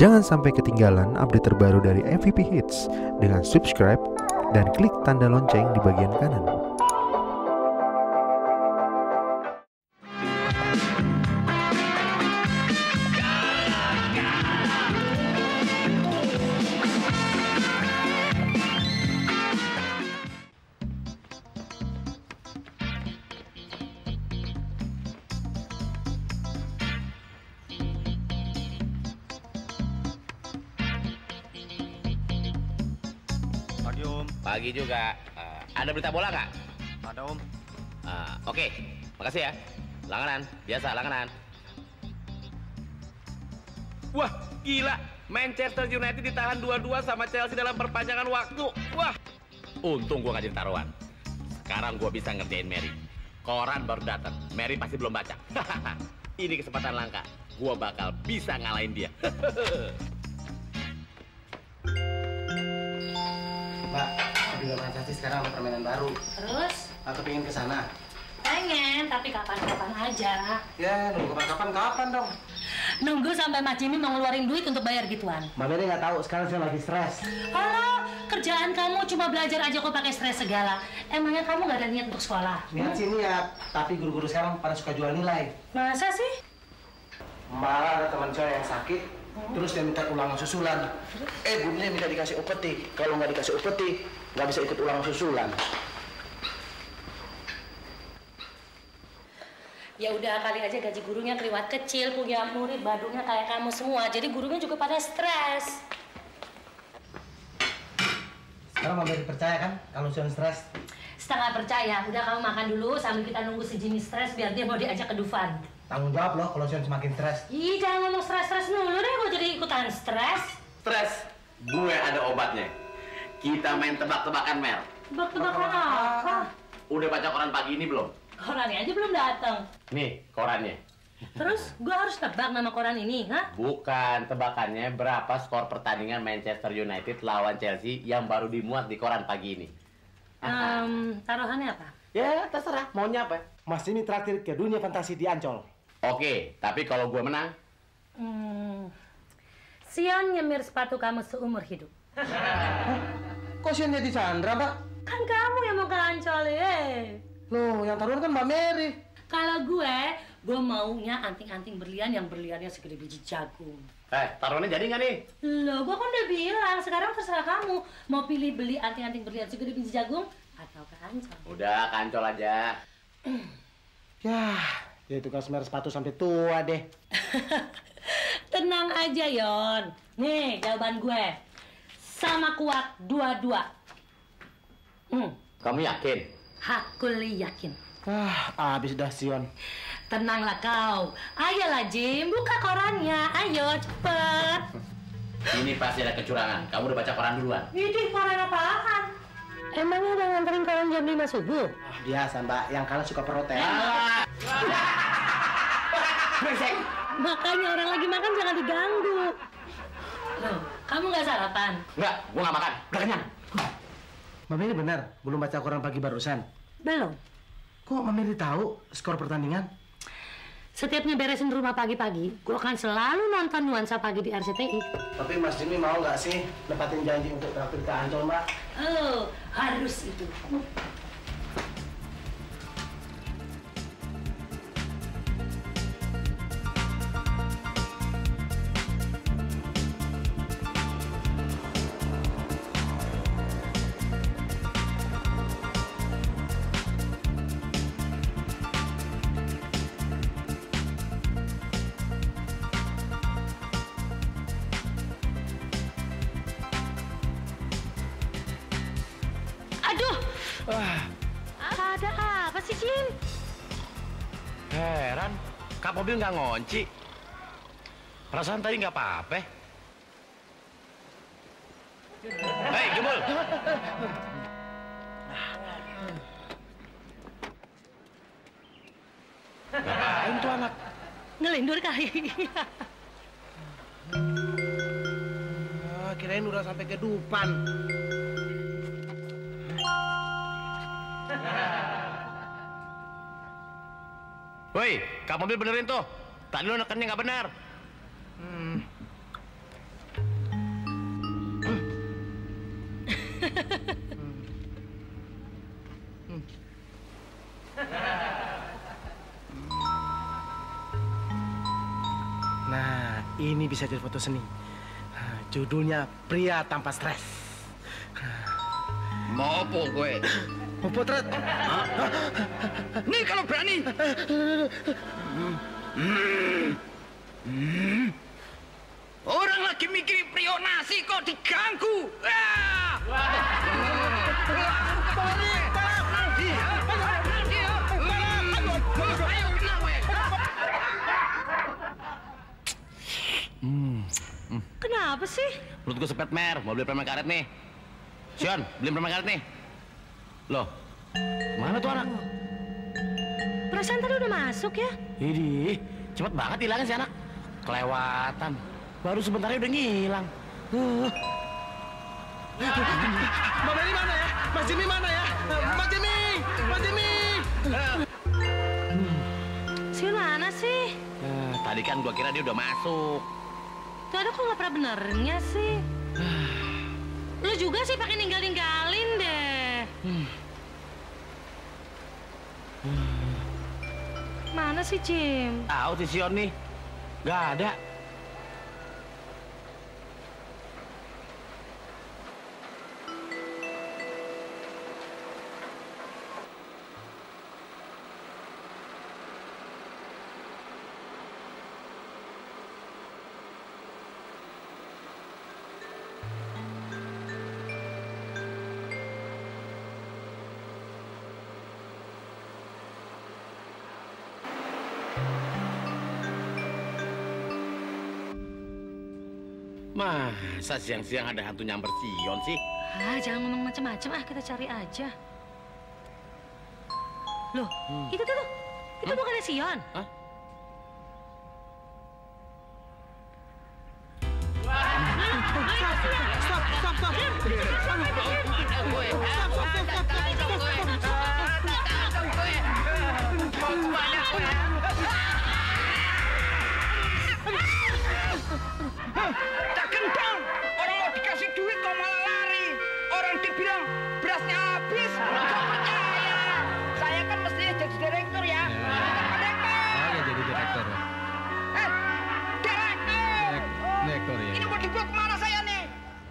Jangan sampai ketinggalan update terbaru dari MVP Hits dengan subscribe dan klik tanda lonceng di bagian kanan. Pagi Om. Pagi juga. Ada berita bola nggak? Ada Om. Oke, makasih ya. Langganan, biasa langganan. Wah, gila. Manchester United ditahan 2-2 sama Chelsea dalam perpanjangan waktu. Wah, untung gua nggak jadi taruhan. Sekarang gua bisa ngerjain Mary. Koran baru datang, Mary pasti belum baca. Ini kesempatan langka. Gua bakal bisa ngalahin dia. Mbak, di organisasi sekarang ada permainan baru. Terus? Aku pengen ke sana. Pengen, tapi kapan-kapan aja. Ya, nunggu kapan dong? Nunggu sampai Mas Jimmy mau ngeluarin duit untuk bayar gituan. Mbak Mary nggak tahu, sekarang saya lagi stres. Halo, kerjaan kamu cuma belajar aja kok pakai stres segala. Emangnya kamu nggak ada niat untuk sekolah? Niat sih niat, tapi guru-guru sekarang pada suka jual nilai. Masa sih? Malah ada teman saya yang sakit, terus dia minta ulangan susulan. Gurunya minta dikasih upeti. Kalau nggak dikasih upeti, nggak bisa ikut ulangan susulan. Ya udah, kali aja gaji gurunya keliwat kecil, punya murid badungnya kayak kamu semua. Jadi gurunya juga pada stres. Sekarang Mbak Mary percaya kan kalau saya stres? Setengah percaya. Udah, kamu makan dulu sambil kita nunggu si Jimmy stres biar dia mau diajak ke Dufan. Tanggung jawab loh kalau saya semakin stres. Ih, jangan ngomong stres-stres dulu deh, kok jadi ikutan stres. Stres, gue ada obatnya. Kita main tebak-tebakan, Mel. Tebak-tebakan apa? Udah baca koran pagi ini belum? Korannya aja belum datang. Nih, korannya. Terus gue harus tebak nama koran ini, hah? Bukan, tebakannya berapa skor pertandingan Manchester United lawan Chelsea yang baru dimuat di koran pagi ini. Taruhannya apa? Ya, terserah. Maunya apa? Mas ini terakhir ke dunia fantasi di Ancol. Oke, tapi kalau gue menang, Sion nyemir sepatu kamu seumur hidup. Kok Sion jadi Chandra, Mbak? Kan kamu yang mau ke Ancol, Loh, yang taruhan kan Mbak Mary. Kalau gue maunya anting-anting berlian yang berliannya segede biji jagung. taruhannya jadi nggak nih? Loh, gue kan udah bilang, sekarang terserah kamu. Mau pilih beli anting-anting berlian segede biji jagung atau ke Ancol? Udah, kancol aja. Yah, dia tukang semer sepatu sampai tua deh. Tenang aja, Yon. Nih, jawaban gue. Sama kuat, dua-dua. Kamu yakin? Hakul yakin. Abis dah Sion. Tenanglah kau. Ayolah, Jim. Buka korannya. Ayo, cepet. Ini pasti ada kecurangan. Kamu udah baca koran duluan. Ini koran apaan? Emangnya udah nganterin koran jam 5 subuh? Biasa, Mbak. Yang kalah suka protes. Brengsek. Makanya orang lagi makan jangan diganggu. Loh, kamu nggak sarapan? Enggak, gua nggak makan. Udah kenyang. Mbak Mary benar, belum baca koran pagi barusan. Belum. Kok Mbak Mary tahu skor pertandingan? Setiap ngeberesin rumah pagi-pagi, gue akan selalu nonton Nuansa Pagi di RCTI. Tapi Mas Jimmy mau nggak sih nepatin janji untuk traktir ke Ancol, Mbak? Oh, harus itu. Aduh! Ada apa sih, Jim? Heran, kap mobil nggak ngunci. Perasaan tadi nggak apa-apa. Hei, Gembul! Ngapain tuh anak? Ngelindur kali. Kirain udah sampai ke Dufan. Woi, kap mobil benerin tuh. Tadi lo nekennya nggak benar. ini bisa jadi foto seni. Judulnya Pria Tanpa Stres. Mau apa gue? Mau potret? Nih kalau berani. Orang lagi mikir prionasi kok diganggu. Kenapa sih? Menurut gue sepet mer, mau beli permen karet nih. Sion, beli permen karet nih. Loh, mana tuh anak? Perasaan tadi udah masuk ya? Idih, cepet banget hilangnya si anak. Kelewatan. Baru sebentarnya udah ngilang. Mbak Mary mana ya? Mas Jimmy mana ya? Mas Jimmy! Mas Jimmy! Sion mana sih? Tadi kan gua kira dia udah masuk. Tuh ada kok nggak pernah benernya sih. Lu juga sih pakai ninggalin deh. Mana sih Jim? Tahu si Sion nih. Gak ada. Masa siang-siang ada hantu nyamper Sion sih? Jangan ngomong macam-macam kita cari aja. Loh, itu tuh. Itu bukannya Sion? Hah? Tak gendong! Orang mau dikasih duit kok malah lari. Orang dibilang berasnya habis. Gak percaya. Saya kan mestinya jadi direktur ya. Direktur! Oh ya jadi direktur ya. Direktur! Direktur ya. Ini mau dibawa kemana saya nih?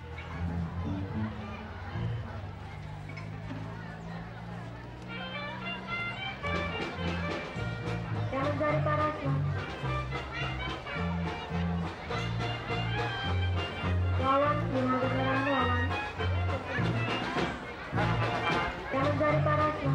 Jangan cari parasnya. Lawan, lima beneran lawan. Jangan cari parasnya.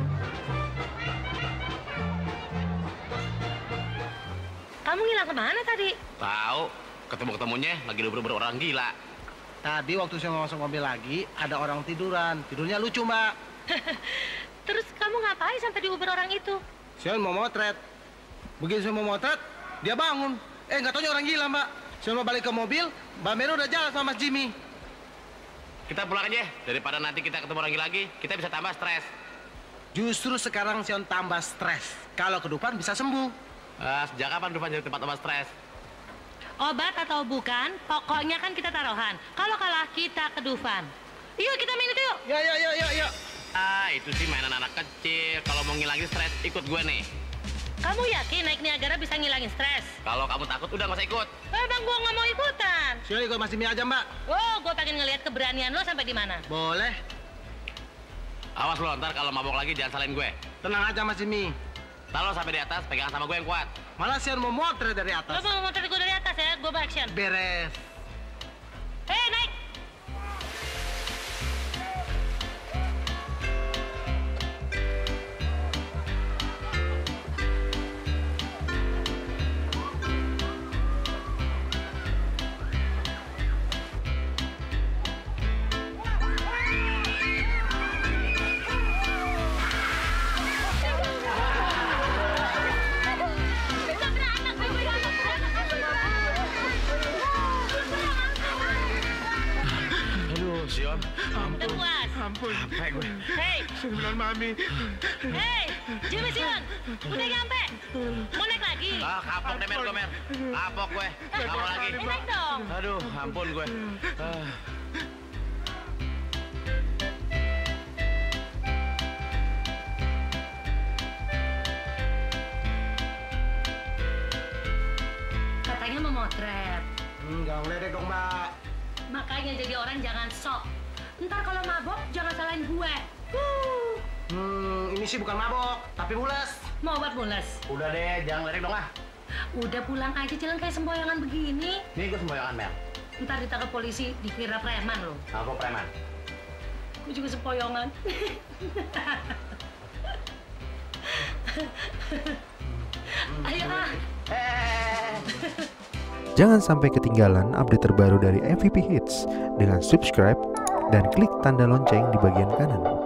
Kamu ngilang kemana tadi? Tahu, ketemu-ketemunya lagi bener-bener orang gila. Tadi waktu saya mau masuk mobil lagi, ada orang tiduran. Tidurnya lucu, Mbak. Terus kamu ngapain sampai diuber orang itu? Saya mau motret. Begitu saya mau motret, dia bangun. Nggak taunya orang gila, Mbak. Saya mau balik ke mobil, Mbak Mary udah jalan sama Mas Jimmy. Kita pulang aja, daripada nanti kita ketemu orang gila lagi, kita bisa tambah stres. Justru sekarang Sion tambah stres. Kalau kedupan bisa sembuh. Sejak kapan Dufan jadi tempat tambah stres? Obat atau bukan, pokoknya kan kita taruhan. Kalau kalah, kita ke Dufan. Yuk, kita main itu yuk. Ya. Itu sih mainan anak kecil. Kalau mau ngilangin stres, ikut gue nih. Kamu yakin naik Niagara bisa ngilangin stres? Kalau kamu takut, udah nggak usah ikut. Bang, gua nggak mau ikutan. Sion ikut Mas Jimmy aja, Mbak. Oh, gua pengen ngelihat keberanian lo sampai di mana. Boleh. Awas lo, ntar kalau mabok lagi jangan salahin gue. Tenang aja, Mas Jimmy. Ntar lo sampai di atas, pegangan sama gue yang kuat. Malah Sion mau motret dari Lo atas. mau motor gue dari atas ya, gua action. Beres. Naik. Sion, Udah puas. Ampun. capek gue. Hei, Sembilan mami. Jimmy Sion, udah nyampe. Mau naik lagi? Kapok deh, Mer, gue, Mer. Kapok gue. Nggak mau lagi. Naik dong. Aduh, ampun gue. Katanya mau motret. Jangan ledek dong, Mbak. Makanya jadi orang jangan sok. Ntar kalau mabok jangan salahin gue. Ini sih bukan mabok, tapi mules. Mau obat mules? Udah deh, jangan ledek dong ah. Udah pulang aja, jalan kayak semboyangan begini. Nih gue semboyangan, Mel. Ntar ditangkap polisi, dikira preman lo. Aku preman. Gue juga sempoyongan. Ayo ah. Jangan sampai ketinggalan update terbaru dari MVP Hits dengan subscribe dan klik tanda lonceng di bagian kanan.